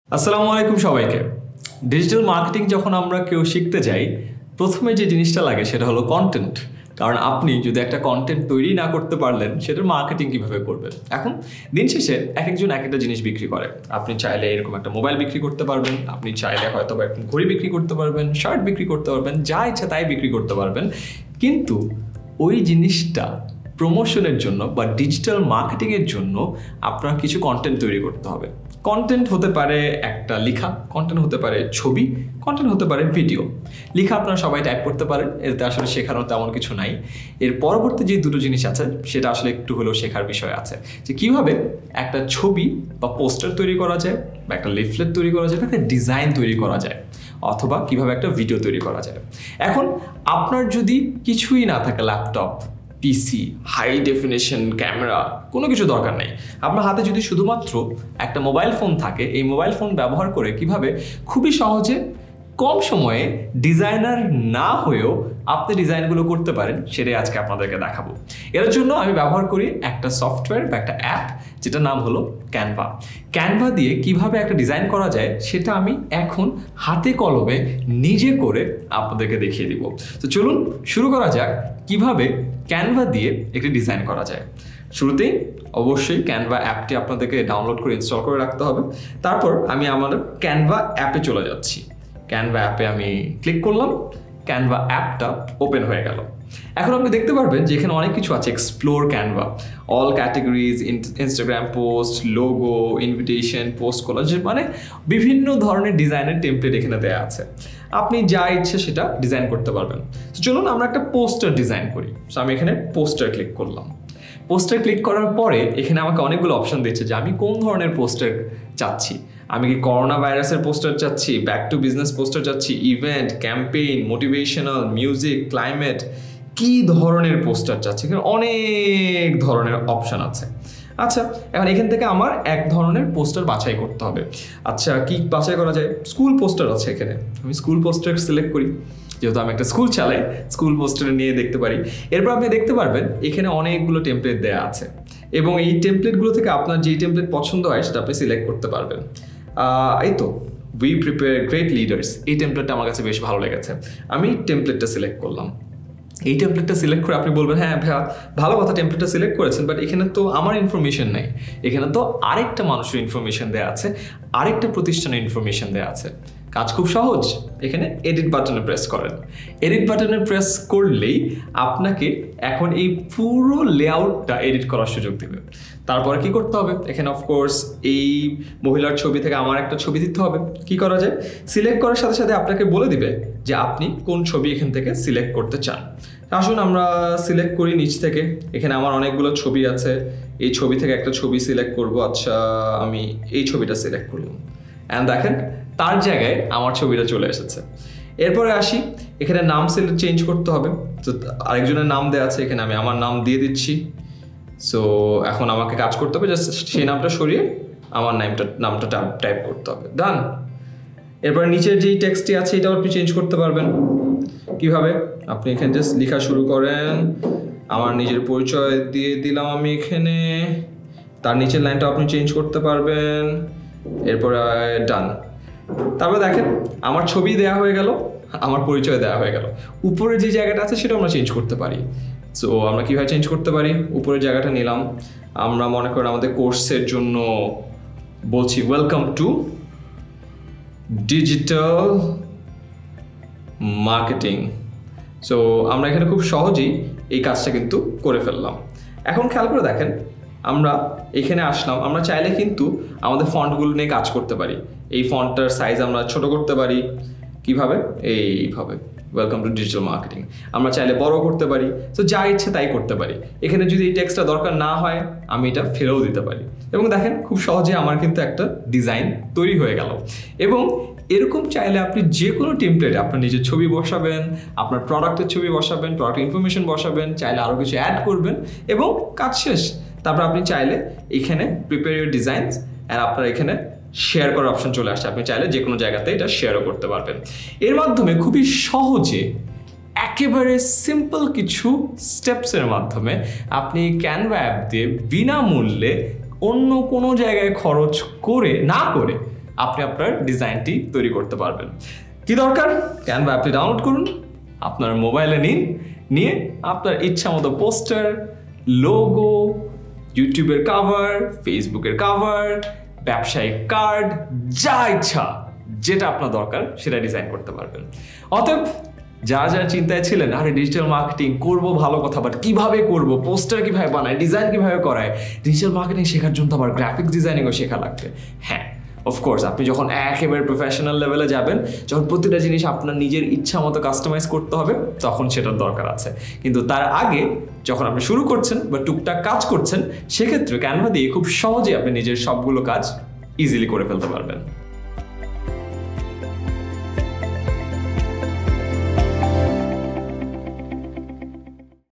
আসসালামু আলাইকুম সবাইকে। ডিজিটাল মার্কেটিং যখন আমরা কেউ শিখতে যাই, প্রথমে যে জিনিসটা লাগে সেটা হলো কন্টেন্ট। কারণ আপনি যদি একটা কন্টেন্ট তৈরি না করতে পারলেন, সেটার মার্কেটিং কিভাবে করবেন? এখন দিন শেষে এক একজন এক একটা জিনিস বিক্রি করে। আপনি চাইলে এরকম একটা মোবাইল বিক্রি করতে পারবেন, আপনি চাইলে হয়তো বা একটা ঘড়ি বিক্রি করতে পারবেন, শার্ট বিক্রি করতে পারবেন, যা ইচ্ছা তাই বিক্রি করতে পারবেন। কিন্তু ওই জিনিসটা প্রমোশনের জন্য বা ডিজিটাল মার্কেটিংয়ের জন্য আপনার কিছু কন্টেন্ট তৈরি করতে হবে। কন্টেন্ট হতে পারে একটা লেখা, কন্টেন্ট হতে পারে ছবি, কন্টেন্ট হতে পারে ভিডিও। লেখা আপনারা সবাই টাইপ করতে পারেন, এতে আসলে শেখানোর তেমন কিছু নাই। এর পরবর্তী যে দুটো জিনিস আছে সেটা আসলে একটু হলেও শেখার বিষয় আছে, যে কীভাবে একটা ছবি বা পোস্টার তৈরি করা যায়, বা একটা লিফলেট তৈরি করা যায়, বা একটা ডিজাইন তৈরি করা যায়, অথবা কিভাবে একটা ভিডিও তৈরি করা যায়। এখন আপনার যদি কিছুই না থাকে, laptop, PC, high definition camera, কোনো কিছু দরকার নেই। আপনার হাতে যদি শুধুমাত্র একটা মোবাইল ফোন থাকে, এই মোবাইল ফোন ব্যবহার করে কিভাবে খুবই সহজে কম সময়ে ডিজাইনার না হয়েও আপনি ডিজাইনগুলো করতে পারেন, সেটাই আজকে আপনাদেরকে দেখাবো। এর জন্য আমি ব্যবহার করি একটা সফটওয়্যার বা একটা অ্যাপ, যেটার নাম হলো ক্যানভা। ক্যানভা দিয়ে কিভাবে একটা ডিজাইন করা যায় সেটা আমি এখন হাতে কলমে নিজে করে আপনাদেরকে দেখিয়ে দিব। তো চলুন শুরু করা যাক কিভাবে ক্যানভা দিয়ে একটি ডিজাইন করা যায়। শুরুতেই অবশ্যই ক্যানভা অ্যাপটি আপনাদেরকে ডাউনলোড করে ইনস্টল করে রাখতে হবে। তারপর আমি আমার ক্যানভা অ্যাপে চলে যাচ্ছি। ক্যানভা অ্যাপে আমি ক্লিক করলাম, ক্যানভা অ্যাপটা ওপেন হয়ে গেল। এখন আপনি দেখতে পারবেন যে এখানে অনেক কিছু আছে। Explore Canva, all categories, Instagram post, logo, invitation, post collage, মানে বিভিন্ন ধরনের ডিজাইনের টেমপ্লেট এখানে দেওয়া আছে। আপনি যা ইচ্ছে সেটা ডিজাইন করতে পারবেন। চলুন আমরা একটা পোস্টার ডিজাইন করি। সো আমি এখানে পোস্টার ক্লিক করলাম। পোস্টার ক্লিক করার পরে এখানে আমাকে অনেকগুলো অপশন দিচ্ছে যে আমি কোন ধরনের পোস্টার চাচ্ছি। আমি কি করোনা ভাইরাসের পোস্টার চাচ্ছি, ব্যাক টু বিজনেস পোস্টার চাচ্ছি, event, campaign, motivational, music, climate, কি ধরনের পোস্টার চাচ্ছি? এখানে অনেক ধরনের অপশন আছে। আচ্ছা, এখন এখান থেকে আমার এক ধরনের পোস্টার বাছাই করতে হবে। আচ্ছা, কি বাছাই করা যায়? স্কুল পোস্টার আছে এখানে, আমি স্কুল পোস্টার সিলেক্ট করি। যেহেতু আমি একটা স্কুল চালাই, স্কুল পোস্টার নিয়ে দেখতে পারি। এরপর আপনি দেখতে পারবেন এখানে অনেকগুলো টেমপ্লেট দেওয়া আছে, এবং এই টেমপ্লেটগুলো থেকে আপনার যেই টেমপ্লেট পছন্দ হয় সেটা আপনি সিলেক্ট করতে পারবেন। এই তো উই প্রিপেয়ার গ্রেট লিডার্স, এই টেমপ্লেটটা আমার কাছে বেশ ভালো লেগেছে। আমি টেমপ্লেটটা সিলেক্ট করলাম। এই টেমপ্লেটটা সিলেক্ট করে আপনি বলবেন, হ্যাঁ ভাইয়া ভালো কথা, টেমপ্লেটটা সিলেক্ট করেছেন, বাট এখানে তো আমার ইনফরমেশন নেই, এখানে তো আরেকটা মানুষের ইনফরমেশন দেওয়া আছে, আরেকটা প্রতিষ্ঠানের ইনফরমেশন দেওয়া আছে। কাজ খুব সহজ, এখানে এডিট বাটনে প্রেস করেন। এডিট বাটনে প্রেস করলেই আপনাকে এখন এই পুরো লেআউটটা এডিট করার সুযোগ দেবে। তারপরে কি করতে হবে? এখানে অফকোর্স এই মহিলার ছবি থেকে আমার একটা ছবি দিতে হবে। কি করা যায়? সিলেক্ট করার সাথে সাথে আপনাকে বলে দিবে যে আপনি কোন ছবি এখান থেকে সিলেক্ট করতে চান। আসুন আমরা সিলেক্ট করি নিচ থেকে। এখানে আমার অনেকগুলো ছবি আছে, এই ছবি থেকে একটা ছবি সিলেক্ট করব। আচ্ছা, আমি এই ছবিটা সিলেক্ট করলাম, অ্যান্ড দেখেন তার জায়গায় আমার ছবিটা চলে এসেছে। এরপরে আসি, এখানে নাম চেঞ্জ করতে হবে। তো আরেকজনের নাম দেওয়া আছে, এখানে আমি আমার নাম দিয়ে দিচ্ছি। সো এখন আমাকে কাজ করতে হবে জাস্ট সেই নামটা সরিয়ে আমার নামটা টাইপ করতে হবে। ডান। এরপরে নিচের যেই টেক্সটটি আছে এটাও আপনি চেঞ্জ করতে পারবেন। কিভাবে? আপনি এখানে জাস্ট লেখা শুরু করেন। আমার নিজের পরিচয় দিয়ে দিলাম আমি এখানে, তার নিচের লাইনটা আপনি চেঞ্জ করতে পারবেন। এরপরে ডান। তারপরে দেখেন আমার ছবি দেওয়া হয়ে গেল, আমার পরিচয় দেওয়া হয়ে গেল। উপরে যে জায়গাটা আছে সেটা আমরা চেঞ্জ করতে পারি। সো আমরা কীভাবে চেঞ্জ করতে পারি? উপরের জায়গাটা নিলাম, আমরা মনে করেন আমাদের কোর্সের জন্য বলছি welcome to digital marketing. So আমরা এখানে খুব সহজেই এই কাজটা কিন্তু করে ফেললাম। এখন খেয়াল করে দেখেন, আমরা এখানে আসলাম, আমরা চাইলে কিন্তু আমাদের ফন্টগুলো নিয়ে কাজ করতে পারি। এই ফন্টটার সাইজ আমরা ছোট করতে পারি। কিভাবে? এইভাবে, ওয়েলকাম টু ডিজিটাল মার্কেটিং। আমরা চাইলে বড় করতে পারি। তো যা ইচ্ছে তাই করতে পারি। এখানে যদি এই টেক্সটটা দরকার না হয় আমি এটা ফেলেও দিতে পারি। এবং দেখেন খুব সহজে আমার কিন্তু একটা ডিজাইন তৈরি হয়ে গেল। এবং এরকম চাইলে আপনি যে কোনো টেমপ্লেটে আপনার নিজের ছবি বসাবেন, আপনার প্রোডাক্টের ছবি বসাবেন, প্রোডাক্ট ইনফরমেশন বসাবেন, চাইলে আরও কিছু অ্যাড করবেন, এবং কাজ শেষ। তারপর আপনি চাইলে এখানে প্রিপেয়ার ইউর ডিজাইনস, অ্যান্ড আপনার এখানে শেয়ার করার অপশন চলে আসছে। আপনি চাইলে যে কোনো জায়গাতে এটা শেয়ারও করতে পারবেন। এর মাধ্যমে খুবই সহজে একেবারে সিম্পল কিছু স্টেপসের মাধ্যমে আপনি ক্যানভা অ্যাপ দিয়ে বিনামূল্যে অন্য কোনো জায়গায় খরচ করে না করে আপনি আপনার ডিজাইনটি তৈরি করতে পারবেন। কি দরকার? ক্যানভা অ্যাপটি ডাউনলোড করুন, আপনার মোবাইলে নিয়ে আপনার ইচ্ছা মতো পোস্টার, লোগো, ইউটিউবের কাভার, ফেসবুকের কাভার, ব্যবসায়িক কার্ড, যা ইচ্ছা যেটা আপনার দরকার সেটা ডিজাইন করতে পারবেন। অতএব যারা চিন্তায় ছিলেন আরে ডিজিটাল মার্কেটিং করব ভালো কথা, বাট কিভাবে করব, পোস্টার কিভাবে বানায়, ডিজাইন কিভাবে করায়, ডিজিটাল মার্কেটিং শেখার জন্য তো আবার গ্রাফিক্স ডিজাইনিংও শেখা লাগবে। হ্যাঁ, অফকোর্স আপনি যখন একেবারে প্রফেশনাল লেভেলে যাবেন, যখন প্রতিটা জিনিস আপনার নিজের ইচ্ছা মতো কাস্টমাইজ করতে হবে, তখন সেটার দরকার আছে। কিন্তু তার আগে যখন আপনি শুরু করছেন বা টুকটাক কাজ করছেন, সেক্ষেত্রে ক্যানভা দিয়ে খুব সহজে আপনি নিজের সবগুলো কাজ ইজিলি করে ফেলতে পারবেন।